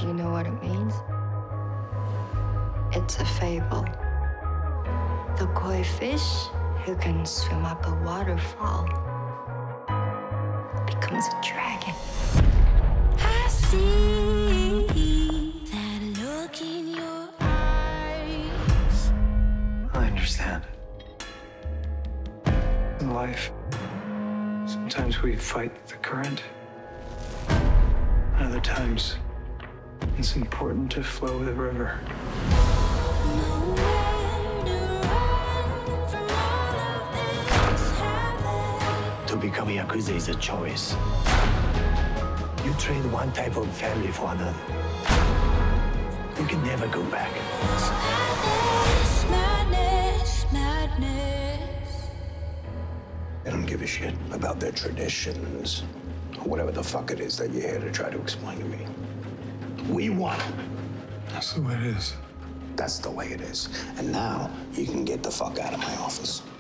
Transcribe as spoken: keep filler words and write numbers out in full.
you know what it means? It's a fable. The koi fish who can swim up a waterfall becomes a dragon. I see that look in your eyes. I understand. In life, sometimes we fight the current. Other times, it's important to flow with the river. To become a yakuza is a choice. You trade one type of family for another. You can never go back. Madness, madness, madness. They don't give a shit about their traditions, or whatever the fuck it is that you're here to try to explain to me. We won. That's the way it is. That's the way it is. And now you can get the fuck out of my office.